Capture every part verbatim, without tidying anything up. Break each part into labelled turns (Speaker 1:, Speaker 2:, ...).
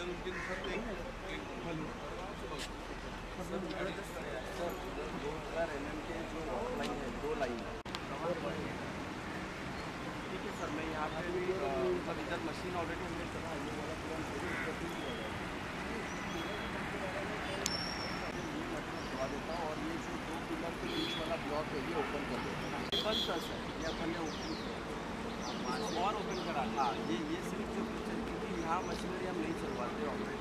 Speaker 1: उनके अनुसार एक
Speaker 2: सर दो हज़ार एम एम के जो लाइन है, दो लाइन ठीक है सर। मैं यहाँ पे भी मतलब इधर मशीन ऑलरेडी हमने चला करवा देता हूँ और ये जो दो पिलर के बीच वाला ब्लॉक है ये ओपन कर देता हूँ। बंद था सर, ये अपन ने ओपन और ओपन करा। हाँ, ये ये सिर्फ जो क्योंकि यहाँ मशीनरी हम नहीं चलवाते ऑलरेडी।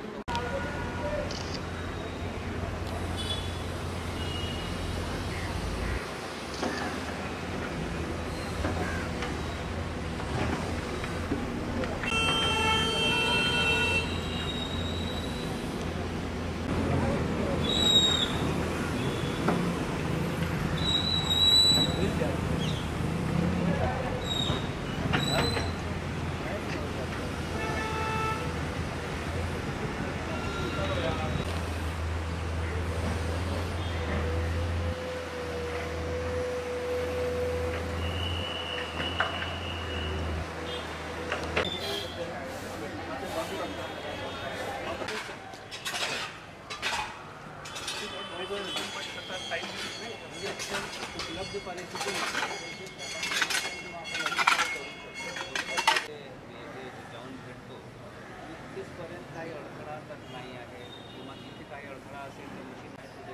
Speaker 2: उपलब्ध परिस्थिती जाऊन भेटतो तिथपर्यंत काही अडथळा तर नाही आहे किंवा तिथे काही अडथळा असेल तर मशीन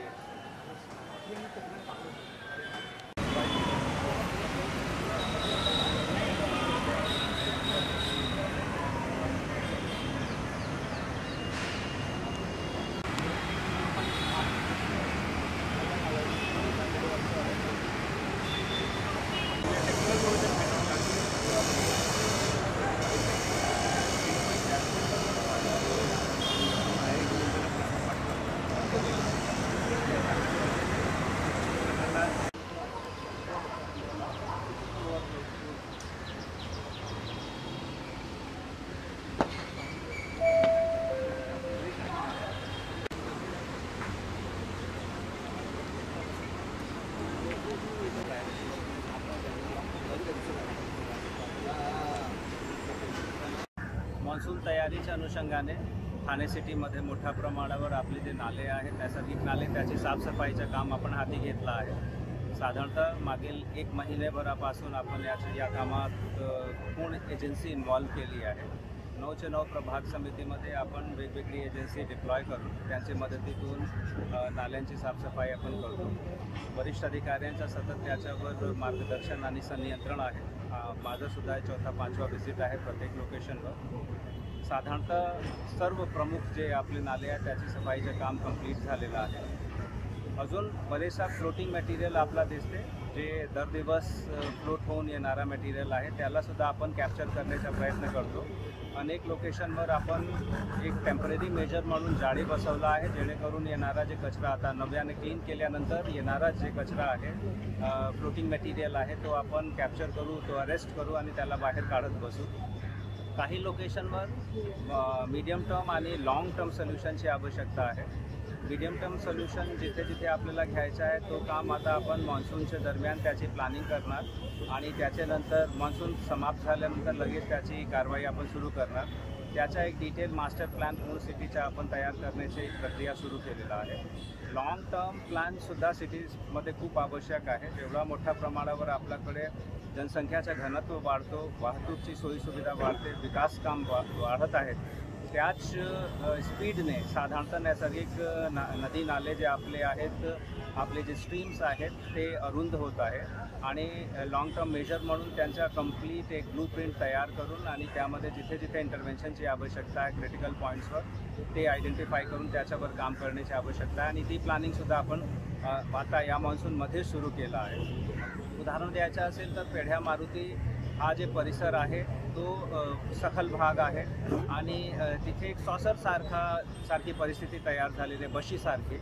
Speaker 2: मान्सून तयारीच्या अनुषंगाने ठाणे सिटीमध्ये मोठ्या प्रमाणावर आपले जे नाले आहेत नैसर्गिक नाले त्याची साफसफाईचं काम आपण हाती घेतलं आहे। साधारणतः मागील एक महिन्याभरापासून आपण याच्या या कामात पूर्ण एजन्सी इन्व्हॉल्व केली आहे। नऊचे नऊ प्रभाग समितीमध्ये आपण वेगवेगळी एजन्सी डिप्लॉय करून त्यांच्या मदतीतून नाल्यांची साफसफाई आपण करतो। वरिष्ठ अधिकाऱ्यांचा सतत त्याच्यावर मार्गदर्शन आणि संनियंत्रण आहे। माझं सुद्धा चौथा पाचवा व्हिजिट आहे प्रत्येक लोकेशनवर। साधारणतः सर्व प्रमुख जे आपले नाले आहेत त्याची सफाईचं काम कंप्लीट झालेलं आहे। अजून बरेचसा फ्लोटिंग मटेरियल आपला दिसते जे दर दिवस फ्लोट होऊन येणारा मटेरियल आहे त्यालासुद्धा आपण कॅप्चर करण्याचा प्रयत्न करतो। अनेक लोकेशनवर आपण एक टेम्पररी मेजर म्हणून जाळी बसवला आहे जेणेकरून येणारा जे कचरा आता नव्याने क्लीन केल्यानंतर येणारा जे कचरा आहे फ्लोटिंग मटेरियल आहे तो आपण कॅप्चर करू, तो अरेस्ट करू आणि त्याला बाहेर काढत बसू। काही लोकेशनवर मीडियम टर्म आणि लाँग टर्म सोल्युशनची आवश्यकता आहे। मीडियम टर्म सोल्युशन जिथे जिथे आपल्याला घ्यायचं आहे तो काम आता आपण मान्सूनच्या दरम्यान त्याची प्लॅनिंग करणार आणि त्याच्यानंतर मान्सून समाप्त झाल्यानंतर लगेच त्याची कारवाई आपण सुरू करणार। त्याचा एक डिटेल मास्टर प्लॅन पूर्ण सिटीचा आपण तयार करण्याची एक प्रक्रिया सुरू केलेला आहे। लाँग टर्म प्लॅनसुद्धा सिटीजमध्ये खूप आवश्यक आहे। जेवढा मोठ्या प्रमाणावर आपल्याकडे जनसंख्याचा घनत्व वाढतो, वाहतूकची सोयीसुविधा वाढते, विकास काम वा वाढत आहेत त्याच स्पीडने साधारणतः नैसर्गिक ना नदी नाले जे आपले आहेत आपले जे स्ट्रीम्स आहेत ते अरुंद होत आहे आणि लाँग टर्म मेजर म्हणून त्यांचा कंप्लीट एक ब्लू प्रिंट तयार करून आणि त्यामध्ये जिथे जिथे इंटरव्हेन्शनची आवश्यकता आहे क्रिटिकल पॉईंट्सवर ते आयडेंटिफाय करून त्याच्यावर काम करण्याची आवश्यकता आहे आणि ती प्लॅनिंगसुद्धा आपण आता या मान्सूनमध्ये सुरू केलं आहे। उदाहरण द्यायचं असेल तर पेढ्या मारुती हा जे परिसर आहे तो सखल भाग आहे आणि तिथे एक सॉसरसारखा सारखी परिस्थिती तयार झालेली आहे, बशीसारखी।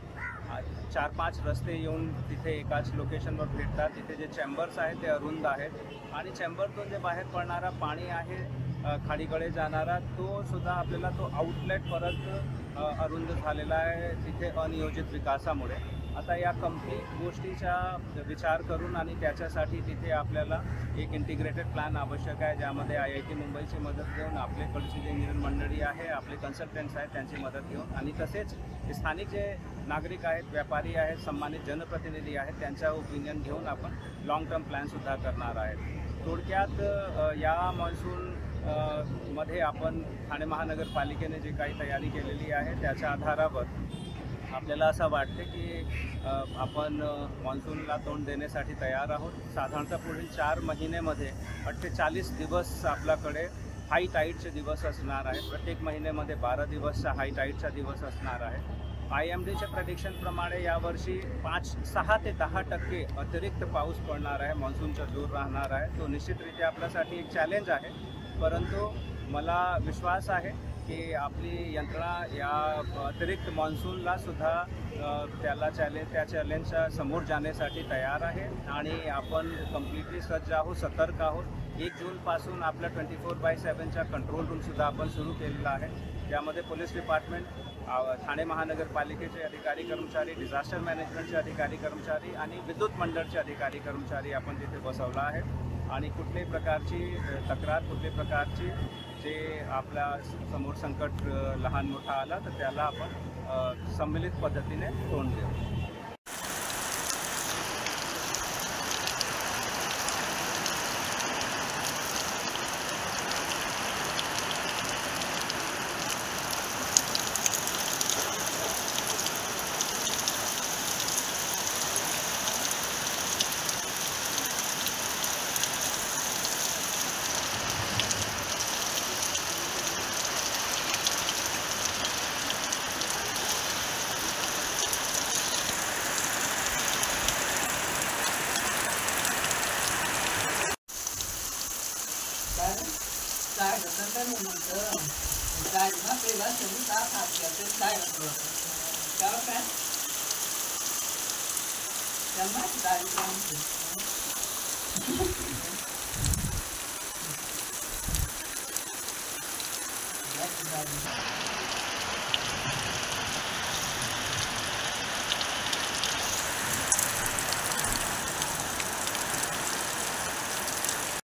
Speaker 2: चार पाच रस्ते येऊन तिथे एकाच लोकेशनवर भेटतात। तिथे जे चेंबर्स आहेत ते अरुंद आहेत आणि चेंबरतून जे बाहेर पडणारा पाणी आहे खाडीकडे जाणारा तो सुद्धा आपल्याला तो आउटलेट परत अरुंद झालेला आहे तिथे अनियोजित विकासामुळे। आता या कम्प्लीट गोष्टीचा विचार करून आणि त्याच्यासाठी तिथे आपल्याला एक इंटिग्रेटेड प्लॅन आवश्यक आहे, ज्यामध्ये आय आय टी मुंबईची मदत घेऊन, आपल्याकडची जे इंजिनियर मंडळी आहे, आपले कन्सल्टंट्स आहेत त्यांची मदत घेऊन, आणि तसेच स्थानिक जे नागरिक आहेत, व्यापारी आहेत, संबंधित जनप्रतिनिधी आहेत त्यांचा ओपिनियन घेऊन आपण लाँग टर्म प्लॅनसुद्धा करणार आहेत. थोडक्यात या मान्सून मध्ये आपण ठाणे महानगरपालिकेने जी काही तयारी केलेली आहे त्याच्या आधारावर आपल्याला असं वाटते की आपण मान्सूनला तोंड देण्यासाठी तयार आहोत. साधारणतः पुढील चार महिन्यामध्ये अठ्ठेचाळीस दिवस आपल्याकडे हाय टाईडचे दिवस असणार आहेत. प्रत्येक महिन्यामध्ये बारा दिवसचा हाय टाईडचा दिवस असणार आहे. आय एम डीच्या प्रेडिक्शनप्रमाणे यावर्षी पाच सहा ते दहा टक्के अतिरिक्त पाऊस पडणार आहे, मान्सूनचा जोर राहणार आहे. तो निश्चितरित्या आपल्यासाठी एक चॅलेंज आहे, परंतु मला विश्वास आहे की आपली यंत्रणा या अतिरिक्त मान्सूनला सुद्धा त्याला चॅलेंज त्या चॅलेंजच्या समोर जाण्यासाठी तयार आहे आणि आपण कम्प्लिटली सज्ज आहोत, सतर्क आहोत. एक जूनपासून आपल्या ट्वेंटी फोर बाय सेवनचा कंट्रोल रूमसुद्धा आपण सुरू केलेला आहे, ज्यामध्ये पोलीस डिपार्टमेंट, ठाणे महानगरपालिकेचे अधिकारी कर्मचारी, डिझास्टर मॅनेजमेंटचे अधिकारी कर्मचारी आणि विद्युत मंडळचे अधिकारी कर्मचारी आपण तिथे बसवला आहे. आणि कुठल्याही प्रकारची तक्रार, कुठल्याही प्रकारची जे आपल्या समोर संकट लहान मोठा आला तर त्याला आपण सम्मिलित पद्धतीने तोंड देऊ.
Speaker 1: Sai được nó cái mùi thơm, sai nó cái lá chúng ta hạt vào trên sai là được, cháu cái, cháu mắt sai không được.